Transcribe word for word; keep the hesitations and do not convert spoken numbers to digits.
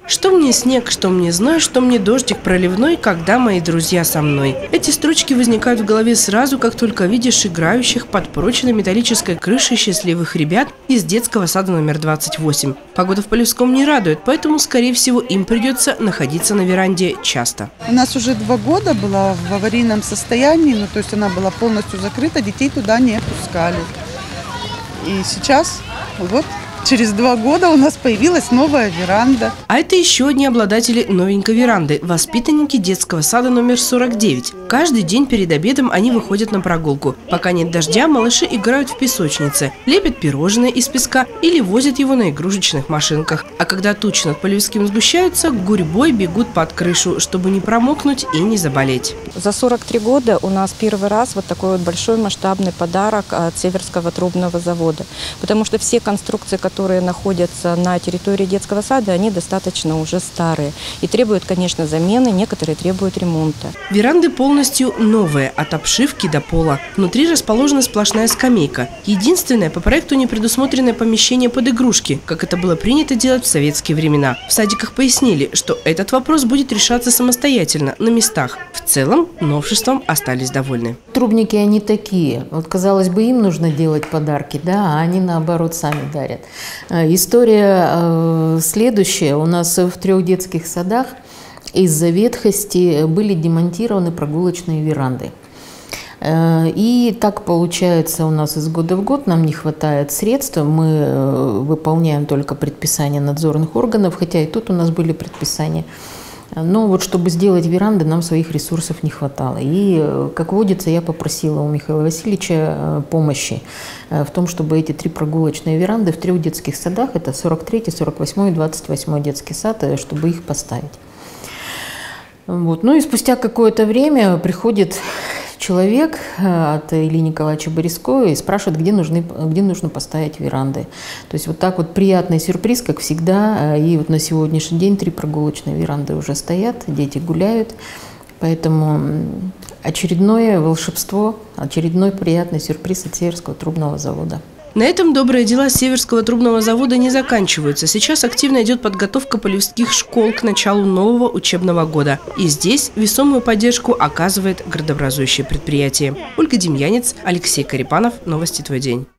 Что мне снег, что мне зной, что мне дождик проливной, когда мои друзья со мной. Эти строчки возникают в голове сразу, как только видишь играющих под прочной металлической крышей счастливых ребят из детского сада номер двадцать восемь. Погода в Полевском не радует, поэтому, скорее всего, им придется находиться на веранде часто. У нас уже два года была в аварийном состоянии, ну, то есть она была полностью закрыта, детей туда не пускали. И сейчас вот через два года у нас появилась новая веранда. А это еще одни обладатели новенькой веранды – воспитанники детского сада номер сорок девять. Каждый день перед обедом они выходят на прогулку. Пока нет дождя, малыши играют в песочнице, лепят пирожные из песка или возят его на игрушечных машинках. А когда тучи над Полевским сгущаются, гурьбой бегут под крышу, чтобы не промокнуть и не заболеть. За сорок три года у нас первый раз вот такой вот большой масштабный подарок от Северского трубного завода. Потому что все конструкции, которые находятся на территории детского сада, они достаточно уже старые. И требуют, конечно, замены, некоторые требуют ремонта. Веранды полностью новые, от обшивки до пола. Внутри расположена сплошная скамейка. Единственное по проекту не предусмотренное помещение под игрушки, как это было принято делать в советские времена. В садиках пояснили, что этот вопрос будет решаться самостоятельно, на местах. В целом, новшеством остались довольны. Трубники они такие. Вот, казалось бы, им нужно делать подарки, да, а они наоборот сами дарят. История э, следующая. У нас в трех детских садах из-за ветхости были демонтированы прогулочные веранды. Э, и так получается у нас из года в год, нам не хватает средств, мы э, выполняем только предписания надзорных органов, хотя и тут у нас были предписания. Но вот чтобы сделать веранды, нам своих ресурсов не хватало. И, как водится, я попросила у Михаила Васильевича помощи в том, чтобы эти три прогулочные веранды в трех детских садах, это сорок третий, сорок восьмой и двадцать восьмой детский сад, чтобы их поставить. Вот. Ну и спустя какое-то время приходит человек от Ильи Николаевича Бориско и спрашивает, где, нужны, где нужно поставить веранды. То есть вот так вот приятный сюрприз, как всегда. И вот на сегодняшний день три прогулочные веранды уже стоят, дети гуляют. Поэтому очередное волшебство, очередной приятный сюрприз от Северского трубного завода. На этом добрые дела Северского трубного завода не заканчиваются. Сейчас активно идет подготовка полевских школ к началу нового учебного года. И здесь весомую поддержку оказывает градообразующее предприятие. Ольга Демьянец, Алексей Карипанов. Новости «Твой день».